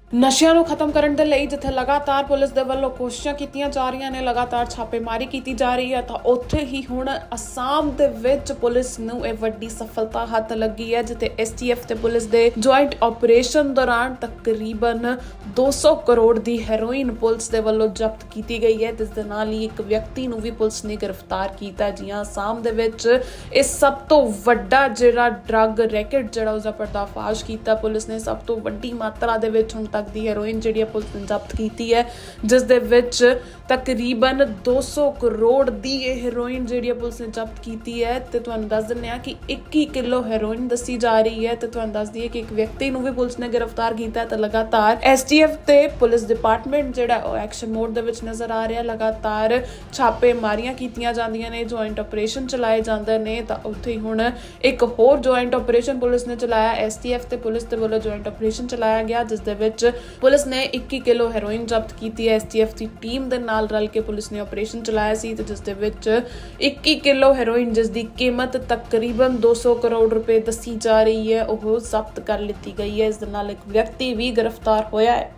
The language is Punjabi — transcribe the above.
ਨਸ਼ਿਆਂ ਨੂੰ ਖਤਮ ਕਰਨ ਦੇ ਲਈ ਜਿੱਥੇ ਲਗਾਤਾਰ ਪੁਲਿਸ ਦੇ ਵੱਲੋਂ ਕੋਸ਼ਿਸ਼ਾਂ ਕੀਤੀਆਂ ਜਾ ਰਹੀਆਂ ਨੇ, ਲਗਾਤਾਰ ਛਾਪੇਮਾਰੀ ਕੀਤੀ ਜਾ ਰਹੀ ਹੈ, ਤਾਂ ਉੱਥੇ ਹੀ ਹੁਣ ਅਸਾਮ ਦੇ ਵਿੱਚ ਪੁਲਿਸ ਨੂੰ ਇਹ ਵੱਡੀ ਸਫਲਤਾ ਹੱਥ ਲੱਗੀ ਹੈ, ਜਿੱਥੇ STF ਤੇ ਪੁਲਿਸ ਦੇ ਜੁਆਇੰਟ ਆਪਰੇਸ਼ਨ ਦੌਰਾਨ ਤਕਰੀਬਨ 200 ਕਰੋੜ ਦੀ ਹੈਰੋਇਨ ਪੁਲਿਸ ਦੇ ਵੱਲੋਂ ਜ਼ਬਤ ਕੀਤੀ ਗਈ ਹੈ, ਜਿਸ ਦੇ ਨਾਲ ਹੀ ਇੱਕ ਵਿਅਕਤੀ ਨੂੰ ਵੀ ਪੁਲਿਸ ਨੇ ਗ੍ਰਿਫਤਾਰ ਕੀਤਾ। ਜੀ ਹਾਂ, ਅਸਾਮ ਦੇ ਵਿੱਚ ਇਹ ਸਭ ਤੋਂ ਵੱਡਾ ਜਿਹੜਾ ਡਰੱਗ ਰੈਕੇਟ ਜਿਹੜਾ ਉਸਦਾ ਪਰਦਾਫਾਸ਼ ਕੀਤਾ ਪੁਲਿਸ ਨੇ। ਸਭ ਤੋਂ ਵੱਡੀ ਮਾਤਰਾ ਦੇ ਵਿੱਚ ਹੁਣ ਤੱਕ ਦੀ ਹੈਰੋਇਨ ਜਿਹੜੀ ਪੁਲਿਸ ਨੇ ਜ਼ਬਤ ਕੀਤੀ ਹੈ, ਜਿਸ ਦੇ ਵਿੱਚ ਤਕਰੀਬਨ 200 ਕਰੋੜ ਦੀ ਇਹ ਹੈਰੋਇਨ ਜਿਹੜੀ ਪੁਲਿਸ ਨੇ ਜ਼ਬਤ ਕੀਤੀ ਹੈ। ਤੇ ਤੁਹਾਨੂੰ ਦੱਸ ਦਿੰਦੇ ਹਾਂ ਕਿ 21 ਕਿਲੋ ਹੈਰੋਇਨ ਦੱਸੀ ਜਾ ਰਹੀ ਹੈ। ਤੇ ਤੁਹਾਨੂੰ ਦੱਸ ਦਈਏ ਕਿ ਇੱਕ ਵਿਅਕਤੀ ਨੂੰ ਵੀ ਪੁਲਿਸ ਨੇ ਗ੍ਰਿਫਤਾਰ ਕੀਤਾ ਹੈ। ਤੇ ਲਗਾਤਾਰ STF ਤੇ ਪੁਲਿਸ ਡਿਪਾਰਟਮੈਂਟ ਜਿਹੜਾ ਉਹ ਐਕਸ਼ਨ ਮੋਡ ਦੇ ਵਿੱਚ ਨਜ਼ਰ ਆ ਰਿਹਾ। ਲਗਾਤਾਰ ਛਾਪੇਮਾਰੀਆਂ ਕੀਤੀਆਂ ਜਾਂਦੀਆਂ ਨੇ, ਜੁਆਇੰਟ ਆਪਰੇਸ਼ਨ ਚਲਾਏ ਜਾਂਦੇ ਨੇ। ਤਾਂ ਉੱਥੇ ਹੀ ਹੁਣ ਇੱਕ ਹੋਰ ਜੁਆਇੰਟ ਆਪਰੇਸ਼ਨ ਪੁਲਿਸ ਨੇ ਚਲਾਇਆ। STF ਤੇ ਪੁਲਿਸ ਦੇ ਵੱਲੋਂ ਜੁਆਇੰਟ ਆਪਰੇਸ਼ਨ ਚਲਾਇਆ ਗਿਆ, ਜਿਸ ਦੇ ਵਿੱਚ ਪੁਲਿਸ ਨੇ 21 ਕਿਲੋ ਹੈਰੋਇਨ ਜ਼ਬਤ ਕੀਤੀ ਹੈ। STF ਦੀ ਟੀਮ ਦੇ ਨਾਲ ਰਲ ਕੇ ਪੁਲਿਸ ਨੇ ਆਪਰੇਸ਼ਨ ਚਲਾਇਆ ਸੀ, ਤੇ ਜਿਸ ਦੇ ਵਿੱਚ 21 ਕਿਲੋ ਹੈਰੋਇਨ, ਜਿਸ ਦੀ ਕੀਮਤ ਤਕਰੀਬਨ 200 ਕਰੋੜ ਰੁਪਏ ਦੱਸੀ ਜਾ ਰਹੀ ਹੈ, ਉਹ ਜ਼ਬਤ ਕਰ ਲਿੱਤੀ ਗਈ ਹੈ। ਇਸ ਦੇ ਨਾਲ ਇੱਕ ਵਿਅਕਤੀ ਵੀ ਗ੍ਰਿਫਤਾਰ ਹੋਇਆ ਹੈ।